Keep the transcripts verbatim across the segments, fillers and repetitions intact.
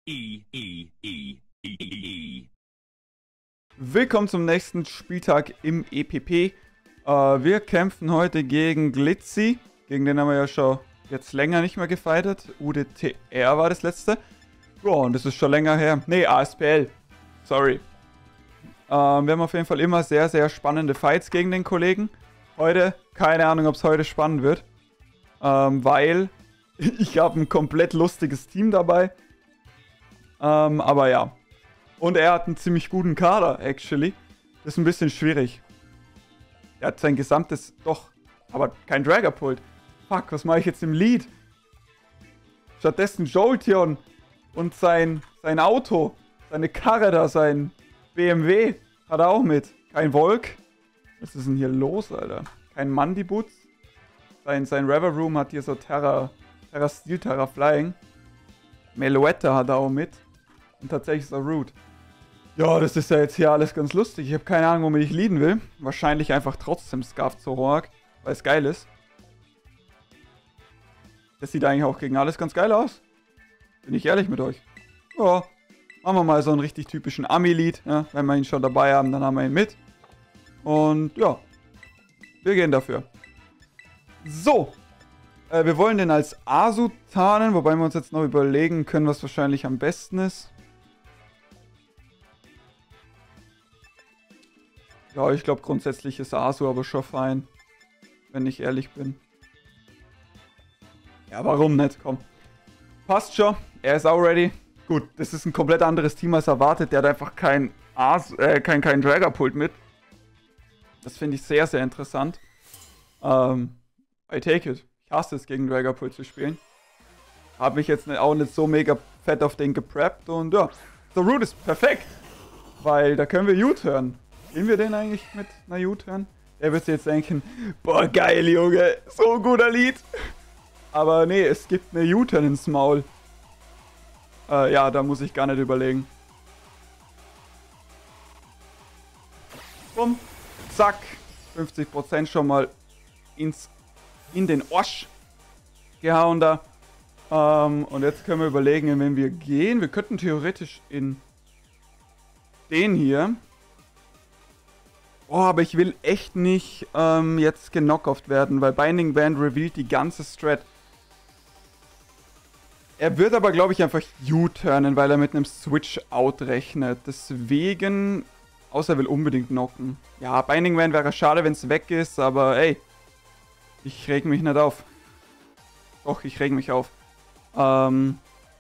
E, E, E, E, E. Willkommen zum nächsten Spieltag im E P P. Äh, wir kämpfen heute gegen Glitzy. Gegen den haben wir ja schon jetzt länger nicht mehr gefightet. U D T R war das letzte. Ja, und das ist schon länger her. Ne, A S P L. Sorry. Ähm, wir haben auf jeden Fall immer sehr, sehr spannende Fights gegen den Kollegen. Heute, keine Ahnung, ob es heute spannend wird. Ähm, weil ich habe ein komplett lustiges Team dabei. Ähm, aber ja. Und er hat einen ziemlich guten Kader, actually. Das ist ein bisschen schwierig. Er hat sein gesamtes... Doch, aber kein Dragapult. Fuck, was mache ich jetzt im Lead? Stattdessen Jolteon und sein, sein Auto, seine Karre da, sein B M W, hat er auch mit. Kein Volk. Was ist denn hier los, Alter? Kein Mandibutz. Sein, sein Reveroom hat hier so Terra... Terra Steel, Terra Flying. Meloetta hat er auch mit. Und tatsächlich ist er Root. Ja, das ist ja jetzt hier alles ganz lustig. Ich habe keine Ahnung, womit ich leaden will. Wahrscheinlich einfach trotzdem Scarf Zoroark, weil es geil ist. Das sieht eigentlich auch gegen alles ganz geil aus. Bin ich ehrlich mit euch. Ja, machen wir mal so einen richtig typischen Ami-Lead. Ja, wenn wir ihn schon dabei haben, dann haben wir ihn mit. Und ja, wir gehen dafür. So. Äh, wir wollen den als Asu tarnen, wobei wir uns jetzt noch überlegen können, was wahrscheinlich am besten ist. Ja, ich glaube grundsätzlich ist Asu aber schon fein, wenn ich ehrlich bin. Ja, warum nicht? Komm. Passt schon. Er ist auch ready. Gut, das ist ein komplett anderes Team als erwartet. Der hat einfach kein Asu, äh, kein, kein Dragapult mit. Das finde ich sehr, sehr interessant. Ähm, I take it. Ich hasse es, gegen Dragapult zu spielen. Habe mich jetzt auch nicht so mega fett auf den gepreppt. Und ja, The Root ist perfekt. Weil da können wir U-Turn. Gehen wir den eigentlich mit einer U-Turn? Er wird sich jetzt denken, boah, geil, Junge, so ein guter Lied. Aber nee, es gibt eine U-Turn ins Maul. Äh, ja, da muss ich gar nicht überlegen. Bumm, zack, fünfzig Prozent schon mal ins, in den Osch gehauen da. Ähm, und jetzt können wir überlegen, in wen wir gehen. Wir könnten theoretisch in den hier... Oh, aber ich will echt nicht ähm, jetzt genockouft werden, weil Binding Band revealed die ganze Strat. Er wird aber, glaube ich, einfach U-turnen, weil er mit einem Switch-Out rechnet. Deswegen, außer er will unbedingt knocken. Ja, Binding Band wäre schade, wenn es weg ist, aber ey, ich reg mich nicht auf. Doch, ich reg mich auf. Ähm...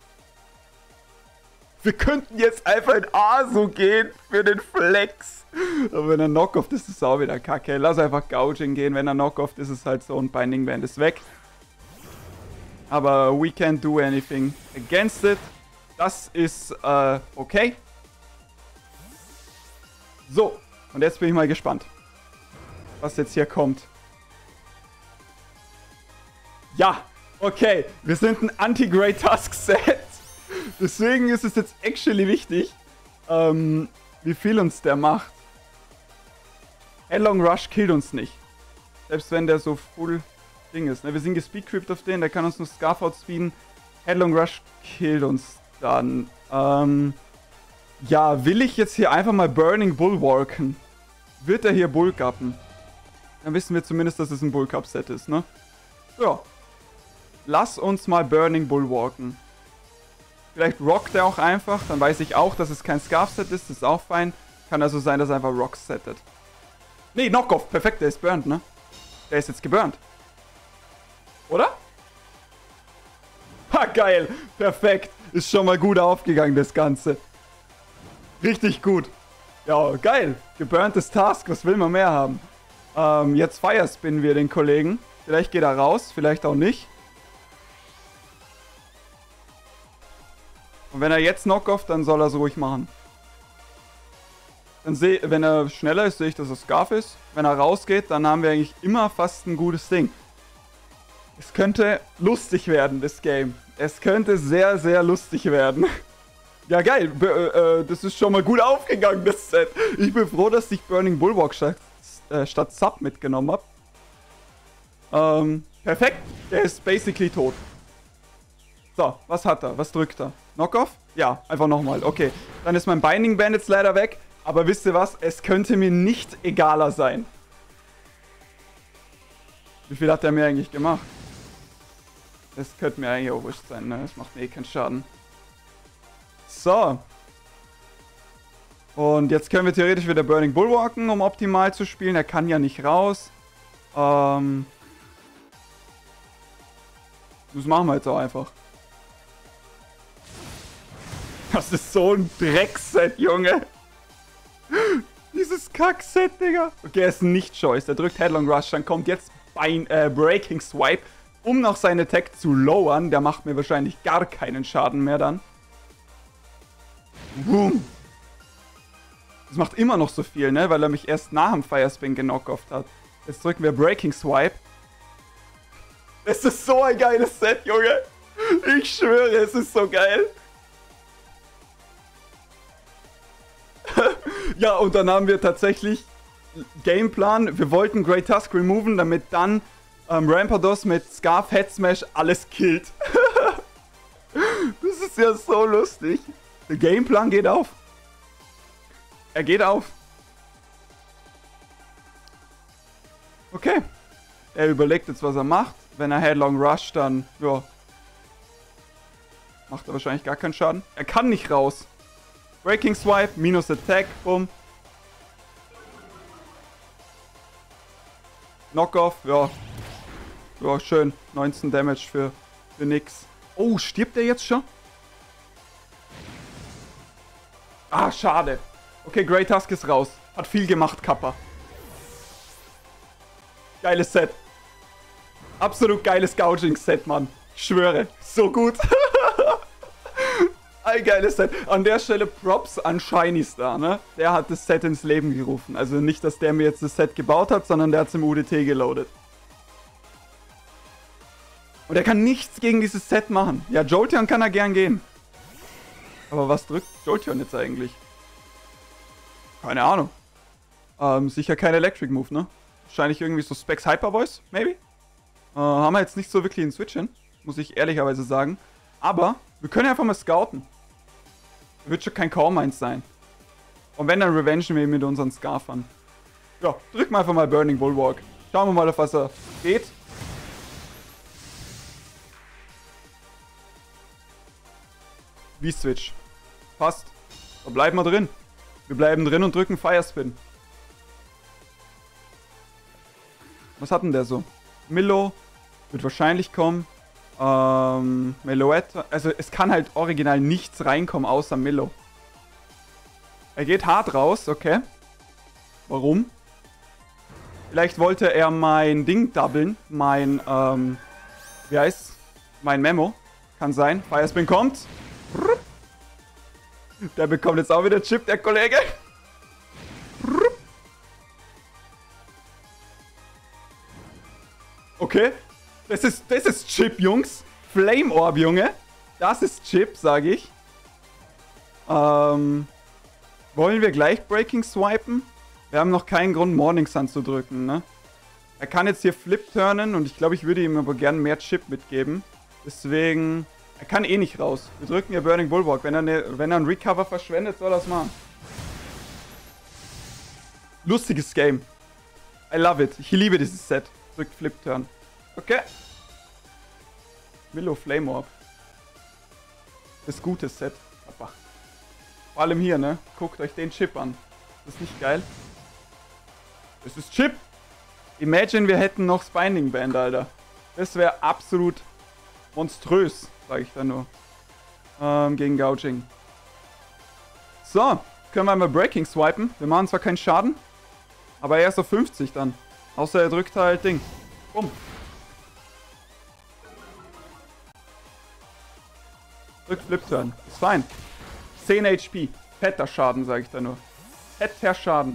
Wir könnten jetzt einfach in Asu gehen für den Flex. Aber wenn er Knockoff ist, ist es auch wieder kacke. Lass einfach Gouging gehen. Wenn er Knockoff ist, ist es halt so und Binding Band ist weg. Aber we can't do anything against it. Das ist äh, okay. So, und jetzt bin ich mal gespannt, was jetzt hier kommt. Ja, okay. Wir sind ein Anti-Great Tusk Set. Deswegen ist es jetzt actually wichtig, ähm, wie viel uns der macht. Headlong Rush killt uns nicht. Selbst wenn der so full Ding ist. Ne? Wir sind gespeedcreept auf den, der kann uns nur Scarf outspeeden. Headlong Rush killt uns dann. Ähm, ja, will ich jetzt hier einfach mal Burning Bull walken? Wird er hier Bullcuppen? Dann wissen wir zumindest, dass es ein Bullcup-Set ist, ne? Ja. Lass uns mal Burning Bull walken. Vielleicht rockt er auch einfach, dann weiß ich auch, dass es kein Scarf-Set ist, das ist auch fein. Kann also sein, dass er einfach Rocks settet. Nee, Knockoff, perfekt, der ist burnt, ne? Der ist jetzt geburnt. Oder? Ha, geil, perfekt. Ist schon mal gut aufgegangen, das Ganze. Richtig gut. Ja, geil. Geburntes Task, was will man mehr haben? Ähm, jetzt Firespinnen wir den Kollegen. Vielleicht geht er raus, vielleicht auch nicht. Und wenn er jetzt Knockoff, dann soll er es ruhig machen. Dann seh, wenn er schneller ist, sehe ich, dass er Scarf ist. Wenn er rausgeht, dann haben wir eigentlich immer fast ein gutes Ding. Es könnte lustig werden, das Game. Es könnte sehr, sehr lustig werden. Ja, geil. B äh, das ist schon mal gut aufgegangen, das Set. Ich bin froh, dass ich Burning Bulwark statt, äh, statt Sub mitgenommen habe. Ähm, perfekt. Der ist basically tot. So, was hat er? Was drückt er? Knockoff? Ja, einfach nochmal. Okay, dann ist mein Binding Band jetzt leider weg. Aber wisst ihr was? Es könnte mir nicht egaler sein. Wie viel hat der mir eigentlich gemacht? Das könnte mir eigentlich auch wurscht sein, ne? Das macht mir eh keinen Schaden. So. Und jetzt können wir theoretisch wieder Burning Bull walken, um optimal zu spielen. Er kann ja nicht raus. Ähm... Das machen wir jetzt auch einfach. Das ist so ein Dreckset, Junge. Dieses Kackset, Digga. Okay, er ist ein Nicht-Choice. Er drückt Headlong Rush. Dann kommt jetzt ein äh, Breaking Swipe, um noch seine Attack zu lowern. Der macht mir wahrscheinlich gar keinen Schaden mehr dann. Boom. Das macht immer noch so viel, ne? Weil er mich erst nach dem Firespin genockofft hat. Jetzt drücken wir Breaking Swipe. Es ist so ein geiles Set, Junge. Ich schwöre, es ist so geil. Ja, und dann haben wir tatsächlich Gameplan. Wir wollten Great Tusk removen, damit dann ähm, Rampardos mit Scarf Head Smash alles killt. Das ist ja so lustig. Der Gameplan geht auf. Er geht auf. Okay. Er überlegt jetzt, was er macht. Wenn er Headlong Rush, dann, ja. Macht er wahrscheinlich gar keinen Schaden. Er kann nicht raus. Breaking Swipe, minus Attack, bumm. Knockoff, ja. Ja, schön. neunzehn Damage für, für nix. Oh, stirbt er jetzt schon? Ah, schade. Okay, Great Tusk ist raus. Hat viel gemacht, Kappa. Geiles Set. Absolut geiles Gouging-Set, Mann. Ich schwöre. So gut. Ein geiles Set. An der Stelle Props an Shiny Star, ne? Der hat das Set ins Leben gerufen. Also nicht, dass der mir jetzt das Set gebaut hat, sondern der hat es im U D T geloadet. Und er kann nichts gegen dieses Set machen. Ja, Jolteon kann er gern gehen. Aber was drückt Jolteon jetzt eigentlich? Keine Ahnung. Ähm, sicher kein Electric Move, ne? Wahrscheinlich irgendwie so Specs Hyper Voice, maybe? Äh, haben wir jetzt nicht so wirklich einen Switch hin. Muss ich ehrlicherweise sagen. Aber wir können einfach mal scouten. Wird schon kein Core-Mines sein. Und wenn, dann revengen wir ihn mit unseren Scarfern. Ja, drücken wir einfach mal Burning Bulwark. Schauen wir mal, auf was er geht. V-Switch. Passt. Da bleiben wir drin. Wir bleiben drin und drücken Firespin. Was hat denn der so? Milo wird wahrscheinlich kommen. Ähm, Meloetta. Also es kann halt original nichts reinkommen außer Milo. Er geht hart raus, okay. Warum? Vielleicht wollte er mein Ding doublen. Mein, ähm, wie heißt's? Mein Memo. Kann sein. Firespin kommt. Der bekommt jetzt auch wieder Chip, der Kollege. Okay. Das ist, das ist Chip, Jungs. Flame Orb, Junge. Das ist Chip, sage ich. Ähm, wollen wir gleich Breaking swipen? Wir haben noch keinen Grund, Morning Sun zu drücken, ne? Er kann jetzt hier Flip turnen und ich glaube, ich würde ihm aber gerne mehr Chip mitgeben. Deswegen, er kann eh nicht raus. Wir drücken hier Burning Bulwark. Wenn er, ne, wenn er einen Recover verschwendet, soll er das machen. Lustiges Game. I love it. Ich liebe dieses Set. Drückt Flip Turn. Okay. Milo Flame Orb. Das gute Set. Papa. Vor allem hier, ne? Guckt euch den Chip an. Das ist nicht geil. Das ist Chip. Imagine, wir hätten noch Spinding Band, Alter. Das wäre absolut monströs, sage ich da nur. Ähm, gegen Gouging. So. Können wir mal Breaking swipen. Wir machen zwar keinen Schaden, aber erst auf fünfzig dann. Außer er drückt halt Ding. Bumm. Drückt Flip Turn. Ist fein. zehn H P. Fetter Schaden, sage ich da nur. Fetter Schaden.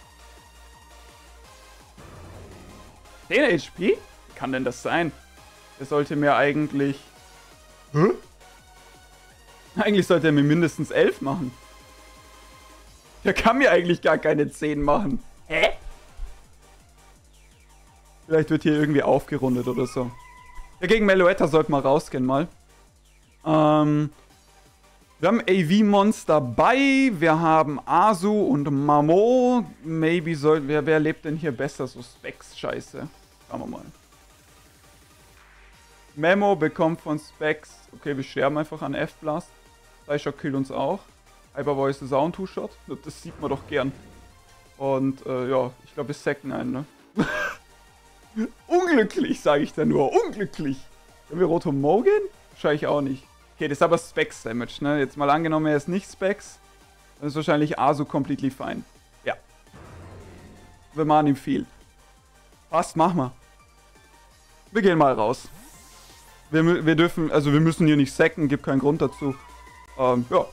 zehn H P? Wie kann denn das sein? Der sollte mir eigentlich... Hä? Eigentlich sollte er mir mindestens elf machen. Der kann mir eigentlich gar keine zehn machen. Hä? Vielleicht wird hier irgendwie aufgerundet oder so. Ja, gegen Meloetta sollte mal rausgehen mal. Ähm, Wir haben A V-Monster bei, wir haben Asu und Mamo. Maybe soll, wer, wer lebt denn hier besser? So Specs, scheiße. Schauen wir mal. Memo bekommt von Specs. Okay, wir sterben einfach an F-Blast. Psyshock killt uns auch. Hyper Voice ist auch ein Two-Shot. Das sieht man doch gern. Und äh, ja, ich glaube, wir sacken einen, ne? Unglücklich, sage ich da nur. Unglücklich. Können wir Rotom Mo gehen? Wahrscheinlich auch nicht. Okay, das ist aber Specs Damage, ne? Jetzt mal angenommen, er ist nicht Specs. Dann ist wahrscheinlich Asu completely fine. Ja. Wir machen ihm viel. Passt, mach mal. Wir gehen mal raus. Wir, wir dürfen, also wir müssen hier nicht sacken, gibt keinen Grund dazu. Ähm, ja.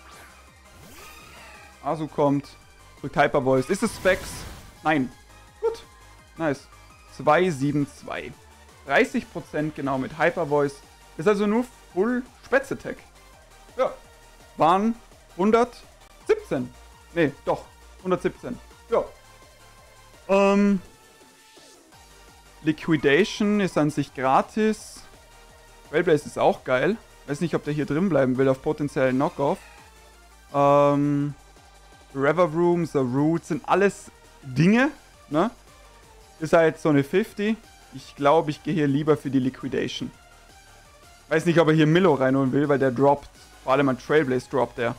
Asu kommt. Drückt Hyper Voice. Ist es Specs? Nein. Gut. Nice. zwei sieben zwei. dreißig Prozent genau mit Hyper Voice. Ist also nur Full Spätz Attack. Ja. Waren hundertsiebzehn. Ne, doch. hundertsiebzehn. Ja. Ähm. Liquidation ist an sich gratis. Trailblaze ist auch geil. Weiß nicht, ob der hier drin bleiben will auf potenziellen Knockoff. Ähm. Rever Room, The Root sind alles Dinge, ne? Ist halt so eine fünfzig. Ich glaube, ich gehe hier lieber für die Liquidation. Weiß nicht, ob er hier Milo reinholen will, weil der droppt. Vor allem an Trailblaze droppt der.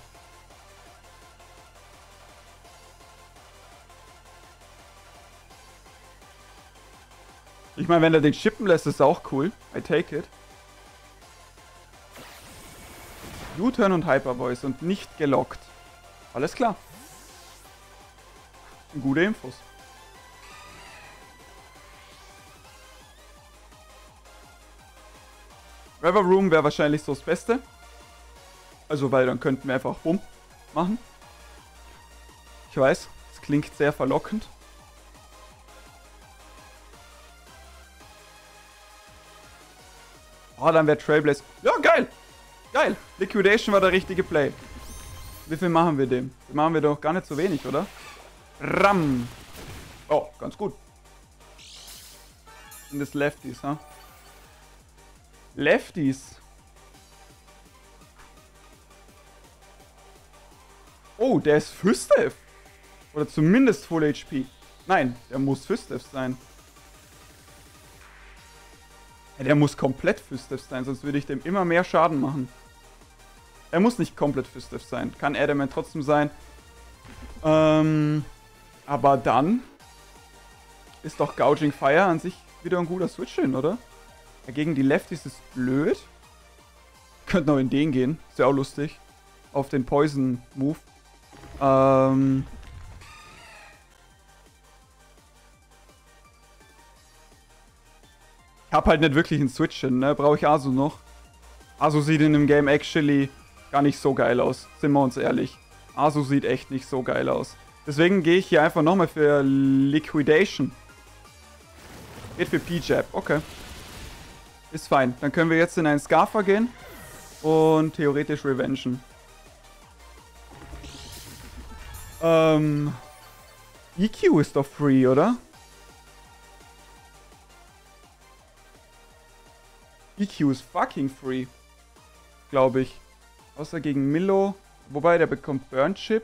Ich meine, wenn er den chippen lässt, ist auch cool. I take it. U-Turn und Hyper Voice und nicht gelockt. Alles klar. Gute Infos. Rever Room wäre wahrscheinlich so das Beste. Also, weil dann könnten wir einfach Bumm machen. Ich weiß, es klingt sehr verlockend. Oh, dann wäre Trailblaze. Ja, geil! Geil! Liquidation war der richtige Play. Wie viel machen wir dem? Den machen wir doch gar nicht so wenig, oder? Ram! Oh, ganz gut. Sind das Lefties, ha? Huh? Lefties. Oh, der ist Füstev. Oder zumindest Full H P. Nein, der muss Füstev sein. Ja, der muss komplett Füstev sein, sonst würde ich dem immer mehr Schaden machen. Er muss nicht komplett Füstev sein. Kann Adamant trotzdem sein. Ähm, aber dann ist doch Gouging Fire an sich wieder ein guter Switch-In, oder? Ja, gegen die Lefties ist blöd. Könnte noch in den gehen. Ist ja auch lustig. Auf den Poison-Move. Ähm... Ich hab halt nicht wirklich einen Switch-In, ne? Brauche ich Asu noch. Asu sieht in dem Game actually gar nicht so geil aus. Sind wir uns ehrlich. Asu sieht echt nicht so geil aus. Deswegen gehe ich hier einfach nochmal für Liquidation. Geht für P-Jab. Okay. Ist fein. Dann können wir jetzt in einen Scarfer gehen. Und theoretisch revengen. Ähm... E Q ist doch free, oder? E Q ist fucking free. Glaube ich. Außer gegen Milo. Wobei, der bekommt Burn Chip.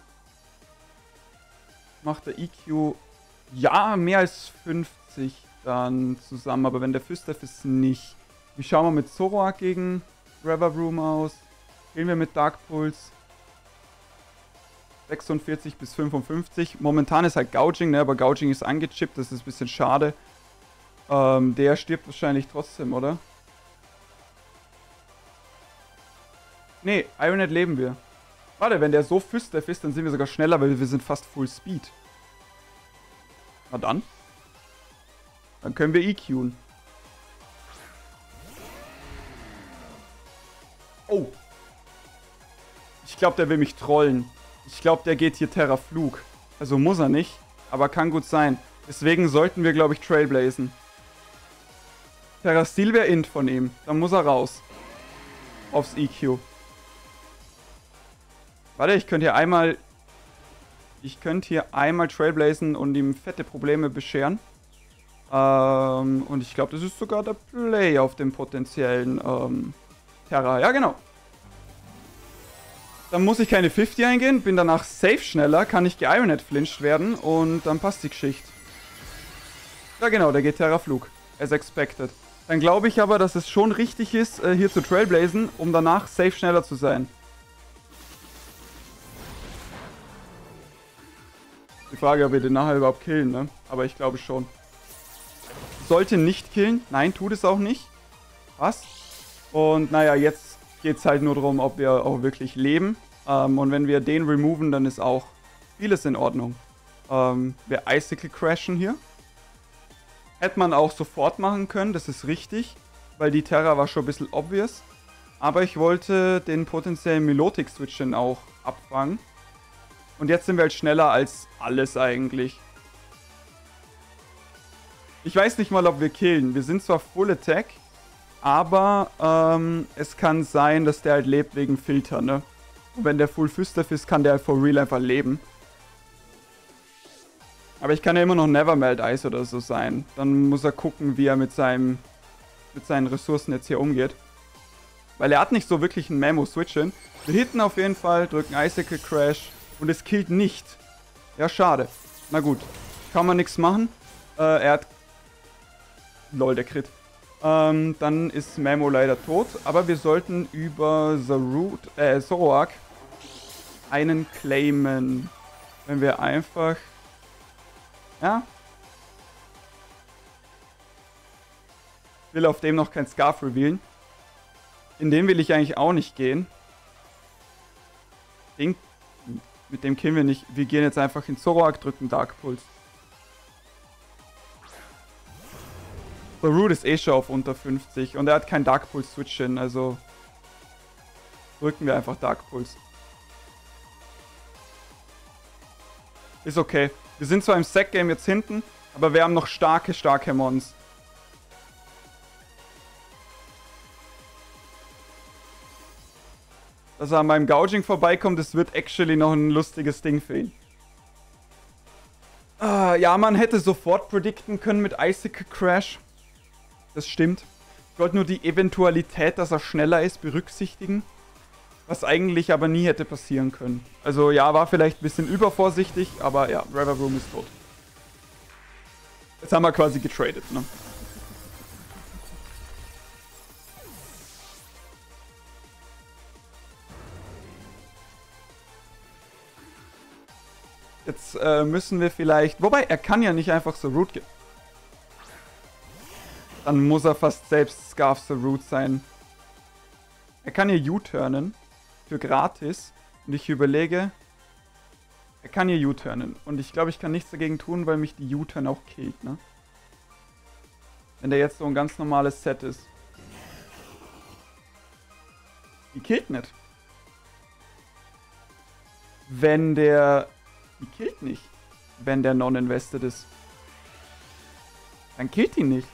Macht der E Q... Ja, mehr als fünfzig dann zusammen. Aber wenn der Füstev ist, nicht. Wie schauen wir mit Zoroark gegen Rever Room aus? Gehen wir mit Dark Pulse. sechsundvierzig bis fünfundfünfzig. Momentan ist halt Gouging, ne? Aber Gouging ist angechippt. Das ist ein bisschen schade. Ähm, der stirbt wahrscheinlich trotzdem, oder? Nee, Ironet leben wir. Warte, wenn der so Füstev ist, dann sind wir sogar schneller, weil wir sind fast Full Speed. Na dann. Dann können wir E Qen. Oh. Ich glaube, der will mich trollen. Ich glaube, der geht hier Terra Flug. Also muss er nicht, aber kann gut sein. Deswegen sollten wir, glaube ich, Trailblazen. Terra Steel wäre Int von ihm. Dann muss er raus. Aufs E Q. Warte, ich könnte hier einmal... Ich könnte hier einmal Trailblazen und ihm fette Probleme bescheren. Ähm, und ich glaube, das ist sogar der Play auf dem potenziellen ähm, Terra. Ja, genau. Dann muss ich keine fünfzig eingehen, bin danach safe schneller, kann nicht ge-Ironhead flinched werden und dann passt die Geschichte. Ja genau, der geht Terraflug. As expected. Dann glaube ich aber, dass es schon richtig ist, hier zu trailblazen, um danach safe schneller zu sein. Die Frage, ob wir den nachher überhaupt killen, ne? Aber ich glaube schon. Sollte nicht killen. Nein, tut es auch nicht. Was? Und naja, jetzt geht es halt nur darum, ob wir auch wirklich leben. Ähm, und wenn wir den removen, dann ist auch vieles in Ordnung. Ähm, wir Icicle crashen hier. Hätte man auch sofort machen können, das ist richtig. Weil die Terra war schon ein bisschen obvious. Aber ich wollte den potenziellen Milotic-Switch auch abfangen. Und jetzt sind wir halt schneller als alles eigentlich. Ich weiß nicht mal, ob wir killen. Wir sind zwar Full Attack, aber ähm, es kann sein, dass der halt lebt wegen Filter, ne? Und wenn der Full Füstaff ist, kann der halt for real einfach leben. Aber ich kann ja immer noch Nevermelt Ice oder so sein. Dann muss er gucken, wie er mit seinem mit seinen Ressourcen jetzt hier umgeht. Weil er hat nicht so wirklich einen Memo-Switch-In. Wir hitten auf jeden Fall, drücken Icicle Crash und es killt nicht. Ja, schade. Na gut, kann man nichts machen. Äh, er hat... Lol, der Crit. Ähm, dann ist Memo leider tot. Aber wir sollten über The Root, äh, Zoroark einen claimen. Wenn wir einfach... Ja. Will auf dem noch kein Scarf revealen. In den will ich eigentlich auch nicht gehen. Den, mit dem killen wir nicht. Wir gehen jetzt einfach in Zoroark, drücken Dark Pulse. The Root ist eh schon auf unter fünfzig und er hat kein Dark Pulse Switch hin, also drücken wir einfach Dark Pulse. Ist okay. Wir sind zwar im Sack-Game jetzt hinten, aber wir haben noch starke, starke Mons. Dass er an meinem Gouging vorbeikommt, das wird actually noch ein lustiges Ding für ihn. Ah, ja, man hätte sofort predikten können mit Icicle Crash. Das stimmt. Ich wollte nur die Eventualität, dass er schneller ist, berücksichtigen. Was eigentlich aber nie hätte passieren können. Also ja, war vielleicht ein bisschen übervorsichtig, aber ja, Revavroom ist tot. Jetzt haben wir quasi getradet, ne? Jetzt äh, müssen wir vielleicht... Wobei, er kann ja nicht einfach so Root gehen. Dann muss er fast selbst Scarf the Root sein. Er kann hier U-turnen. Für gratis. Und ich überlege... Er kann hier U-turnen. Und ich glaube, ich kann nichts dagegen tun, weil mich die U-turn auch killt, ne? Wenn der jetzt so ein ganz normales Set ist. Die killt nicht. Wenn der... Die killt nicht. Wenn der non-invested ist. Dann killt ihn nicht.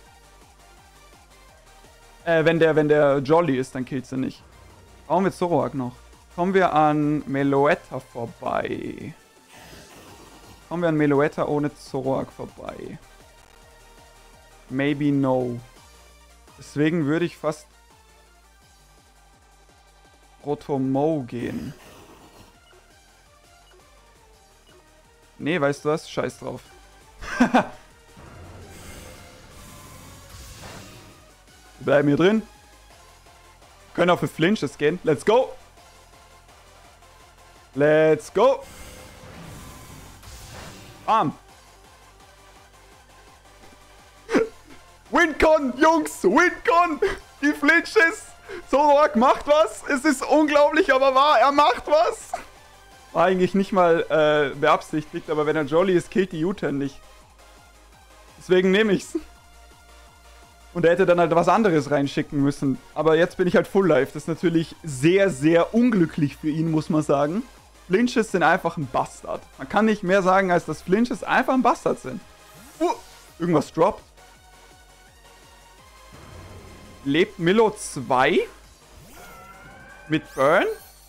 Äh, wenn der, wenn der Jolly ist, dann killt sie nicht. Brauchen wir Zoroark noch. Kommen wir an Meloetta vorbei. Kommen wir an Meloetta ohne Zoroark vorbei. Maybe no. Deswegen würde ich fast Rotomo gehen. Nee, weißt du was? Scheiß drauf. Wir bleiben hier drin. Können auch für Flinches gehen. Let's go! Let's go! Bam! Wincon, Jungs! Wincon! Die Flinches! Zoroark macht was! Es ist unglaublich, aber wahr! Er macht was! War eigentlich nicht mal äh, beabsichtigt, aber wenn er Jolly ist, killt die U-turn nicht. Deswegen nehme ich's. Und er hätte dann halt was anderes reinschicken müssen. Aber jetzt bin ich halt Full Life. Das ist natürlich sehr, sehr unglücklich für ihn, muss man sagen. Flinches sind einfach ein Bastard. Man kann nicht mehr sagen, als dass Flinches einfach ein Bastard sind. Uh, irgendwas droppt. Lebt Milo zwei? Mit Burn?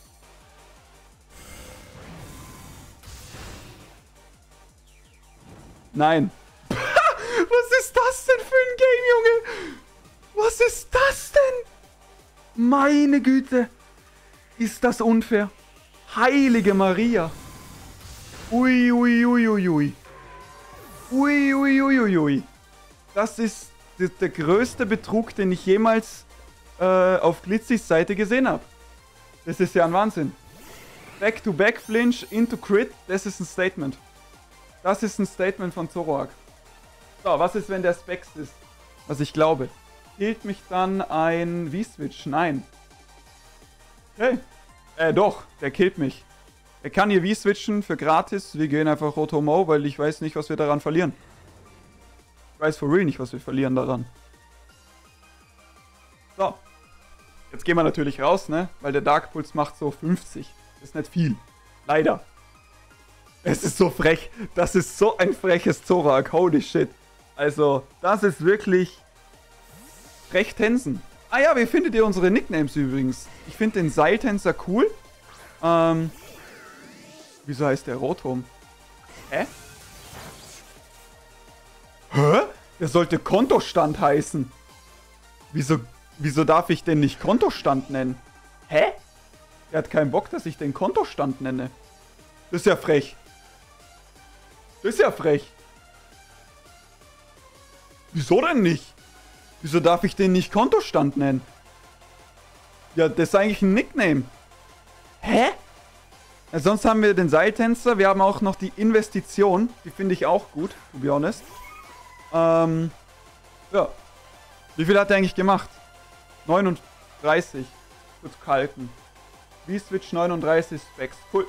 Nein. Was ist das denn für ein Game, Junge? Was ist das denn? Meine Güte. Ist das unfair? Heilige Maria. Ui, ui, ui, ui, ui. Ui, ui, ui, ui, ui. Das ist der, der größte Betrug, den ich jemals äh, auf Glitzys Seite gesehen habe. Das ist ja ein Wahnsinn. Back-to-back-Flinch into Crit, das ist ein Statement. Das ist ein Statement von Zoroark. So, was ist, wenn der Specs ist? Was ich glaube. Killt mich dann ein V-Switch? Nein. Okay. Äh, doch, der killt mich. Er kann hier V-Switchen für gratis. Wir gehen einfach Roto-Mo, weil ich weiß nicht, was wir daran verlieren. Ich weiß for real nicht, was wir verlieren daran. So. Jetzt gehen wir natürlich raus, ne? Weil der Dark Pulse macht so fünfzig. Das ist nicht viel. Leider. Es ist so frech. Das ist so ein freches Zoroark. Holy shit. Also, das ist wirklich frech Tänzen. Ah ja, wie findet ihr unsere Nicknames übrigens? Ich finde den Seiltänzer cool. Ähm. Wieso heißt der Rotom? Hä? Hä? Der sollte Kontostand heißen. Wieso, wieso darf ich den nicht Kontostand nennen? Hä? Der hat keinen Bock, dass ich den Kontostand nenne. Das ist ja frech. Das ist ja frech. Wieso denn nicht? Wieso darf ich den nicht Kontostand nennen? Ja, das ist eigentlich ein Nickname. Hä? Ja, sonst haben wir den Seiltänzer. Wir haben auch noch die Investition. Die finde ich auch gut, to be honest. Ähm, ja. Wie viel hat er eigentlich gemacht? neununddreißig. Kurz kalken. V-Switch neununddreißig Specs. Cool.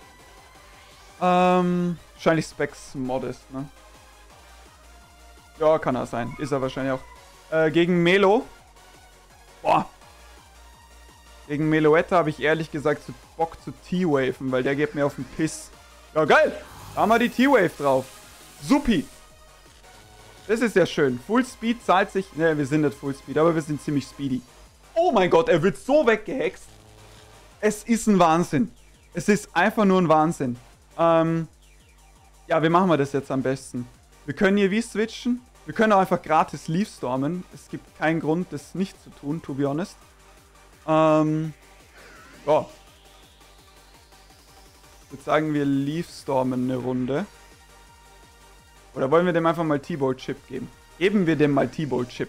Ähm, wahrscheinlich Specs Modest, ne? Ja, kann er sein. Ist er wahrscheinlich auch. Äh, gegen Melo. Boah. Gegen Meloetta habe ich ehrlich gesagt zu Bock zu T-Waven, weil der geht mir auf den Piss. Ja, geil. Da haben wir die T-Wave drauf. Supi. Das ist ja schön. Full Speed zahlt sich... Ne, wir sind nicht Full Speed, aber wir sind ziemlich speedy. Oh mein Gott, er wird so weggehext. Es ist ein Wahnsinn. Es ist einfach nur ein Wahnsinn. Ähm... Ja, wie machen wir das jetzt am besten? Wir können hier wie switchen. Wir können auch einfach gratis Leaf stormen. Es gibt keinen Grund, das nicht zu tun, to be honest. Ähm... Ja. Ich würde sagen, wir Leaf stormen eine Runde. Oder wollen wir dem einfach mal T-Bolt-Chip geben? Geben wir dem mal T-Bolt-Chip.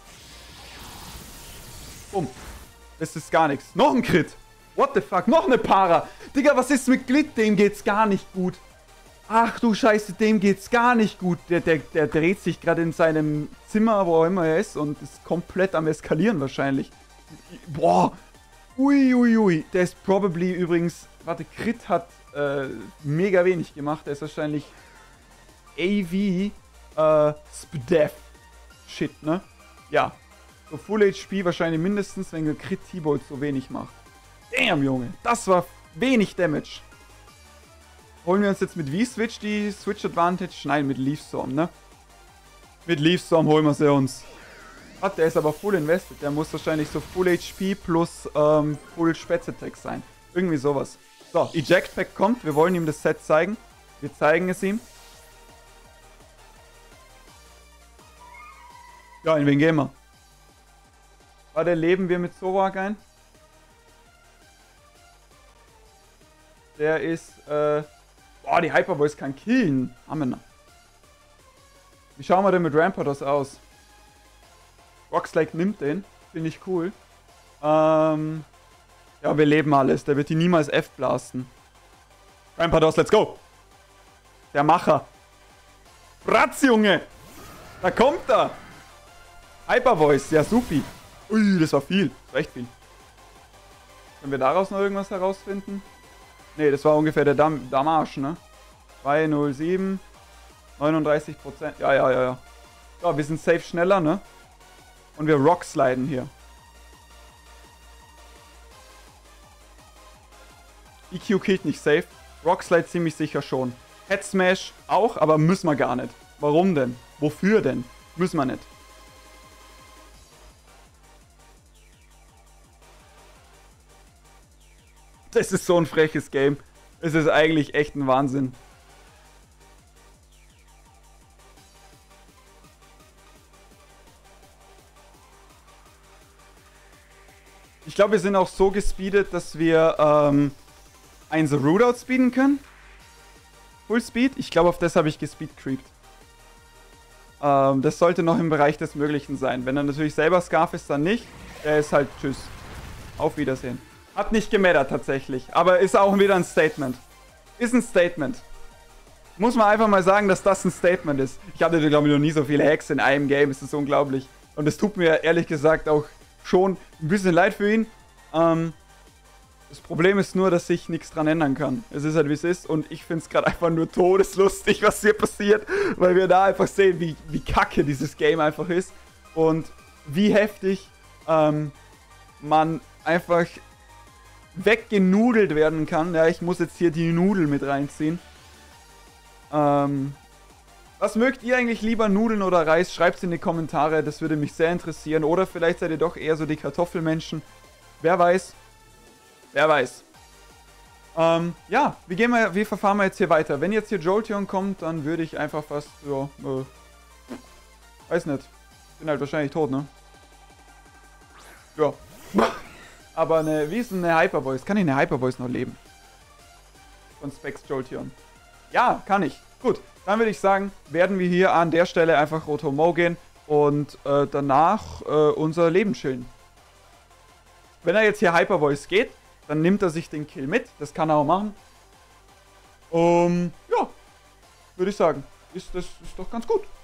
Bumm. Das ist gar nichts. Noch ein Crit. What the fuck? Noch eine Para. Digga, was ist mit Glit? Dem geht's gar nicht gut. Ach du Scheiße, dem geht's gar nicht gut. Der, der, der dreht sich gerade in seinem Zimmer, wo auch immer er ist, und ist komplett am Eskalieren wahrscheinlich. Boah. Ui, ui, ui. Der ist probably übrigens... Warte, Crit hat äh, mega wenig gemacht. Der ist wahrscheinlich... A V äh, Spdef Shit, ne? Ja. So Full H P wahrscheinlich mindestens, wenn der Crit T-Bolt so wenig macht. Damn, Junge. Das war wenig Damage. Holen wir uns jetzt mit V-Switch die Switch Advantage? Nein, mit Leaf Storm, ne? Mit Leaf Storm holen wir sie uns. Warte, der ist aber full invested. Der muss wahrscheinlich so Full H P plus ähm, Full Spätz-Attack sein. Irgendwie sowas. So, Eject Pack kommt. Wir wollen ihm das Set zeigen. Wir zeigen es ihm. Ja, in wen gehen wir? Warte, leben wir mit Zoroark ein? Der ist, äh... Boah, die Hyper Voice kann killen. Amen. Wie schauen wir denn mit Rampardos aus? Rockslake nimmt den. Finde ich cool. Ähm... Ja, wir leben alles. Der wird die niemals F blasten. Rampardos, let's go! Der Macher. Bratz, Junge! Da kommt er! Hyper Voice, ja supi. Ui, das war viel. Das war echt viel. Können wir daraus noch irgendwas herausfinden? Ne, das war ungefähr der Dam Damage, ne? zweihundertsieben. neununddreißig Prozent. Ja, ja, ja, ja. Ja, wir sind safe schneller, ne? Und wir rocksliden hier. E Q killt nicht safe. Rockslide ziemlich sicher schon. Head Smash auch, aber müssen wir gar nicht. Warum denn? Wofür denn? Müssen wir nicht. Das ist so ein freches Game. Es ist eigentlich echt ein Wahnsinn. Ich glaube, wir sind auch so gespeedet, dass wir ähm, einen The Root outspeeden können. Full Speed. Ich glaube, auf das habe ich gespeedcreept. Ähm, das sollte noch im Bereich des Möglichen sein. Wenn er natürlich selber Scarf ist, dann nicht. Er ist halt tschüss. Auf Wiedersehen. Hat nicht gemattert tatsächlich. Aber ist auch wieder ein Statement. Ist ein Statement. Muss man einfach mal sagen, dass das ein Statement ist. Ich hatte, glaube ich, noch nie so viele Hacks in einem Game. Es ist unglaublich. Und es tut mir ehrlich gesagt auch schon ein bisschen leid für ihn. Ähm, das Problem ist nur, dass ich nichts dran ändern kann. Es ist halt, wie es ist. Und ich finde es gerade einfach nur todeslustig, was hier passiert. Weil wir da einfach sehen, wie, wie kacke dieses Game einfach ist. Und wie heftig ähm, man einfach weggenudelt werden kann. Ja, ich muss jetzt hier die Nudeln mit reinziehen. Ähm, was mögt ihr eigentlich lieber, Nudeln oder Reis? Schreibt es in die Kommentare, das würde mich sehr interessieren. Oder vielleicht seid ihr doch eher so die Kartoffelmenschen. Wer weiß. Wer weiß. Ähm, ja, wie, gehen wir, wie verfahren wir jetzt hier weiter? Wenn jetzt hier Jolteon kommt, dann würde ich einfach fast, ja, äh, weiß nicht. Bin halt wahrscheinlich tot, ne? Ja. Aber eine, wie ist eine Hyper Voice? Kann ich eine Hyper Voice noch leben? Von Specs Jolteon. Ja, kann ich. Gut, dann würde ich sagen, werden wir hier an der Stelle einfach Rotomo gehen und äh, danach äh, unser Leben chillen. Wenn er jetzt hier Hyper Voice geht, dann nimmt er sich den Kill mit. Das kann er auch machen. Um, ja, würde ich sagen. Ist, das ist doch ganz gut.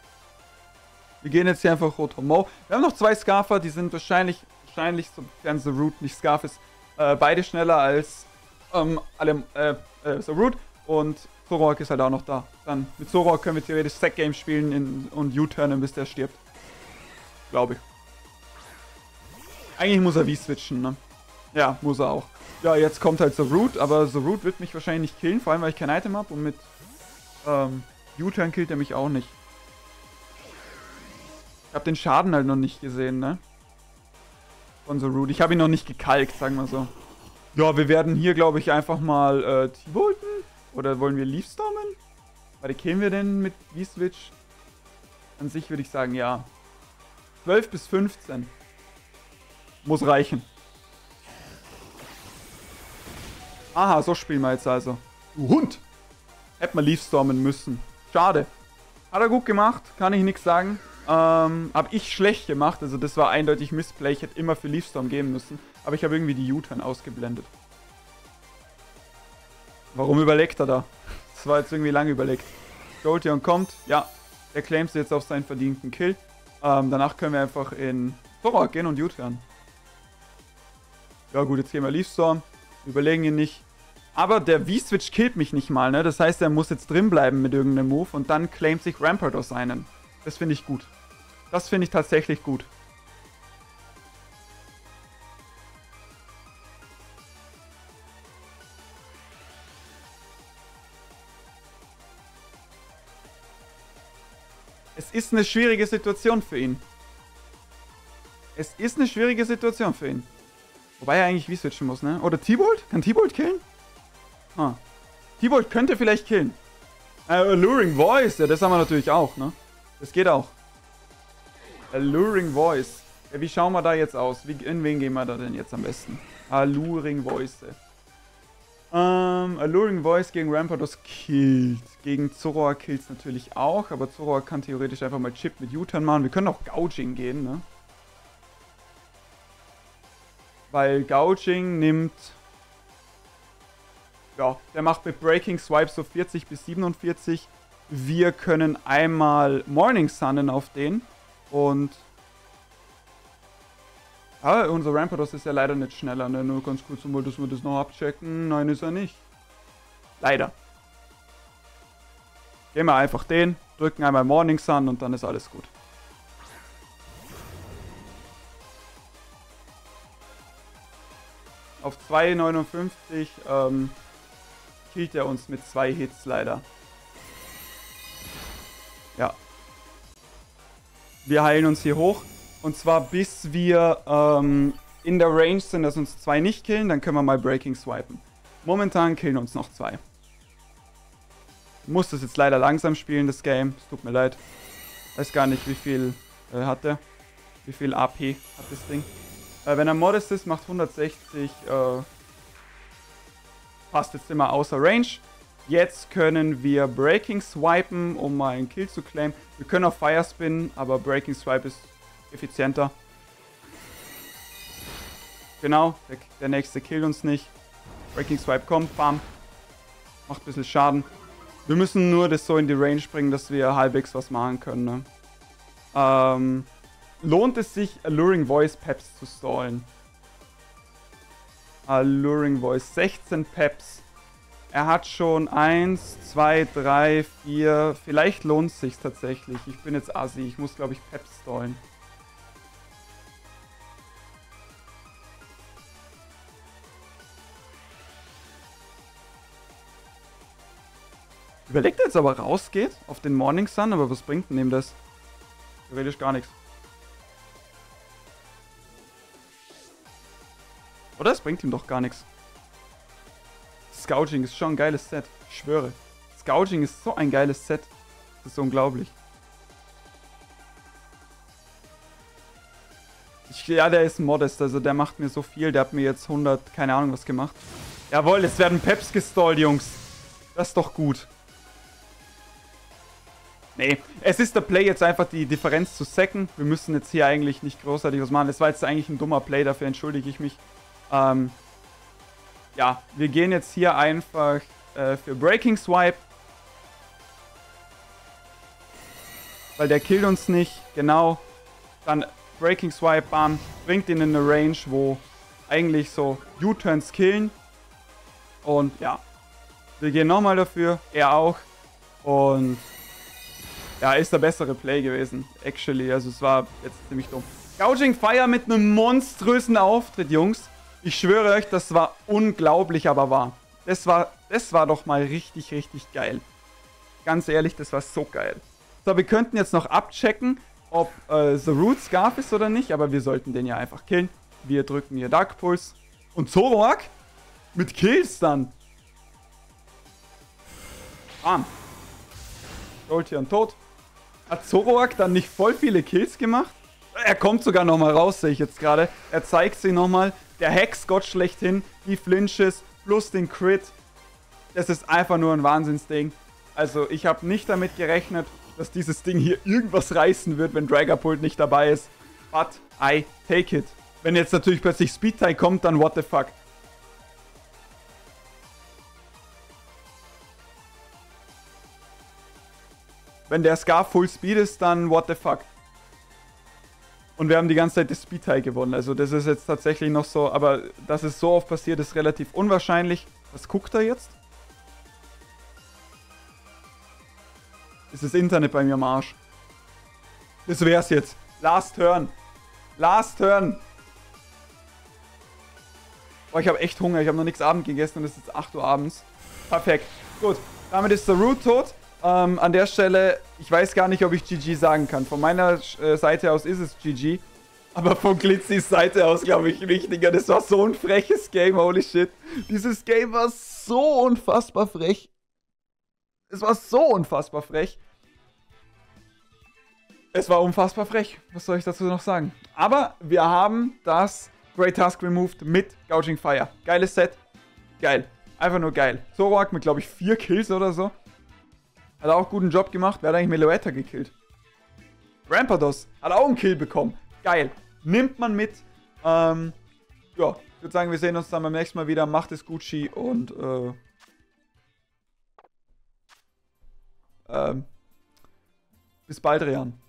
Wir gehen jetzt hier einfach Rotomo. Wir haben noch zwei Scarfer, die sind wahrscheinlich, wahrscheinlich, sofern The Root nicht Scarf ist, äh, beide schneller als ähm, alle, äh, äh, The Root. Und Zoroark ist halt auch noch da. Dann mit Zoroark können wir theoretisch Sack Game spielen in, und U-turnen, bis der stirbt. Glaube ich. Eigentlich muss er V-switchen, ne? Ja, muss er auch. Ja, jetzt kommt halt The Root, aber The Root wird mich wahrscheinlich nicht killen, vor allem weil ich kein Item habe. Und mit ähm, U-turn killt er mich auch nicht. Ich habe den Schaden halt noch nicht gesehen, ne? Von The Root. Ich habe ihn noch nicht gekalkt, sagen wir so. Ja, wir werden hier, glaube ich, einfach mal äh, T-Bolten. Oder wollen wir Leafstormen? Warte, killen wir denn mit V-Switch? An sich würde ich sagen, ja. zwölf bis fünfzehn. Muss reichen. Aha, so spielen wir jetzt also. Du Hund! Hätte man Leafstormen müssen. Schade. Hat er gut gemacht, kann ich nichts sagen. Ähm, hab ich schlecht gemacht, also das war eindeutig Missplay. Ich hätte immer für Leafstorm gehen müssen. Aber ich habe irgendwie die U-Turn ausgeblendet. Warum überlegt er da? Das war jetzt irgendwie lange überlegt. Jolteon kommt. Ja, der claimt jetzt auf seinen verdienten Kill. Ähm, danach können wir einfach in Zoroark gehen und U-Turn. Ja gut, jetzt gehen wir Leafstorm. Überlegen ihn nicht. Aber der V-Switch killt mich nicht mal, ne? Das heißt, er muss jetzt drin bleiben mit irgendeinem Move und dann claimt sich Rampart aus seinen. Das finde ich gut. Das finde ich tatsächlich gut. Es ist eine schwierige Situation für ihn. Es ist eine schwierige Situation für ihn. Wobei er eigentlich V-switchen muss, ne? Oder T-Bolt? Kann T-Bolt killen? Ah. T-Bolt könnte vielleicht killen. Äh, Alluring Voice, ja, das haben wir natürlich auch, ne? Das geht auch. Alluring Voice. Ja, wie schauen wir da jetzt aus? Wie, in wen gehen wir da denn jetzt am besten? Alluring Voice. Ähm, Alluring Voice gegen Rampardos killt. Gegen Zoroark killt es natürlich auch, aber Zoroark kann theoretisch einfach mal Chip mit U-Turn machen. Wir können auch Gouging gehen, ne? Weil Gouging nimmt... Ja, der macht mit Breaking Swipe so vierzig bis siebenundvierzig. Wir können einmal Morning Sunnen auf den. Und... Ah, unser Rampardos ist ja leider nicht schneller, ne? Nur ganz kurz, mal, dass wir das noch abchecken. Nein, ist er nicht. Leider. Gehen wir einfach den, drücken einmal Morning Sun und dann ist alles gut. Auf zwei neunundfünfzig ähm, killt er uns mit zwei Hits leider. Ja. Wir heilen uns hier hoch. Und zwar bis wir ähm, in der Range sind, dass uns zwei nicht killen, dann können wir mal Breaking swipen. Momentan killen uns noch zwei. Ich muss das jetzt leider langsam spielen, das Game. Es tut mir leid. Weiß gar nicht, wie viel äh, hat der. Wie viel A P hat das Ding. Äh, wenn er modest ist, macht hundertsechzig äh, Passt, jetzt sind wir außer Range. Jetzt können wir Breaking swipen, um mal einen Kill zu claimen. Wir können auch Fire spinnen, aber Breaking Swipe ist effizienter. Genau, der, der nächste killt uns nicht. Breaking Swipe kommt, bam. Macht ein bisschen Schaden. Wir müssen nur das so in die Range bringen, dass wir halbwegs was machen können. Ne? Ähm, lohnt es sich, Alluring Voice Peps zu stallen? Alluring Voice, sechzehn Peps. Er hat schon eins, zwei, drei, vier. Vielleicht lohnt es sich tatsächlich. Ich bin jetzt assi. Ich muss, glaube ich, Peps stallen. Überlegt er jetzt aber rausgeht auf den Morning Sun, aber was bringt denn ihm das? Theoretisch gar nichts. Oder? Es bringt ihm doch gar nichts. Scourging ist schon ein geiles Set. Ich schwöre. Scourging ist so ein geiles Set. Das ist unglaublich. Ich, ja, der ist modest. Also der macht mir so viel. Der hat mir jetzt hundert, keine Ahnung was gemacht. Jawohl, es werden Peps gestallt, Jungs. Das ist doch gut. Nee, es ist der Play jetzt einfach die Differenz zu sacken. Wir müssen jetzt hier eigentlich nicht großartig was machen. Das war jetzt eigentlich ein dummer Play, dafür entschuldige ich mich. Ähm, ja, wir gehen jetzt hier einfach äh, für Breaking Swipe. Weil der killt uns nicht, genau. Dann Breaking Swipe, bam, bringt ihn in eine Range, wo eigentlich so U-Turns killen. Und ja, wir gehen nochmal dafür, er auch. Und ja, ist der bessere Play gewesen, actually. Also es war jetzt ziemlich dumm. Gouging Fire mit einem monströsen Auftritt, Jungs. Ich schwöre euch, das war unglaublich, aber wahr. Das war, das war doch mal richtig, richtig geil. Ganz ehrlich, das war so geil. So, wir könnten jetzt noch abchecken, ob äh, The Root Scarf ist oder nicht, aber wir sollten den ja einfach killen. Wir drücken hier Dark Pulse. Und Zoroark? Mit Kills dann. Bam. Jolteon tot. Hat Zoroark dann nicht voll viele Kills gemacht? Er kommt sogar nochmal raus, sehe ich jetzt gerade. Er zeigt sich nochmal. Der Hexgott schlechthin. Die Flinches plus den Crit. Das ist einfach nur ein Wahnsinnsding. Also ich habe nicht damit gerechnet, dass dieses Ding hier irgendwas reißen wird, wenn Dragapult nicht dabei ist. But I take it. Wenn jetzt natürlich plötzlich Speed-Tie kommt, dann what the fuck. Wenn der Scar Full Speed ist, dann what the fuck. Und wir haben die ganze Zeit das Speed-Tie gewonnen. Also das ist jetzt tatsächlich noch so, aber dass es so oft passiert, ist relativ unwahrscheinlich. Was guckt er jetzt? Ist das Internet bei mir am Arsch? Das wär's jetzt. Last Turn. Last Turn. Boah, ich habe echt Hunger. Ich habe noch nichts Abend gegessen und es ist jetzt acht Uhr abends. Perfekt. Gut. Damit ist der Root tot. Ähm, an der Stelle, ich weiß gar nicht, ob ich G G sagen kann. Von meiner äh, Seite aus ist es G G. Aber von Glitzys Seite aus, glaube ich, nicht, Digga. Das war so ein freches Game, holy shit. Dieses Game war so unfassbar frech. Es war so unfassbar frech. Es war unfassbar frech. Was soll ich dazu noch sagen? Aber wir haben das Great Task Removed mit Gouging Fire. Geiles Set. Geil. Einfach nur geil. Zoroark mit, glaube ich, vier Kills oder so. Hat auch einen guten Job gemacht. Wer hat eigentlich Meloetta gekillt? Rampardos hat auch einen Kill bekommen. Geil. Nimmt man mit. Ähm, ja, ich würde sagen, wir sehen uns dann beim nächsten Mal wieder. Macht es Gucci und äh, ähm, bis bald, Rian.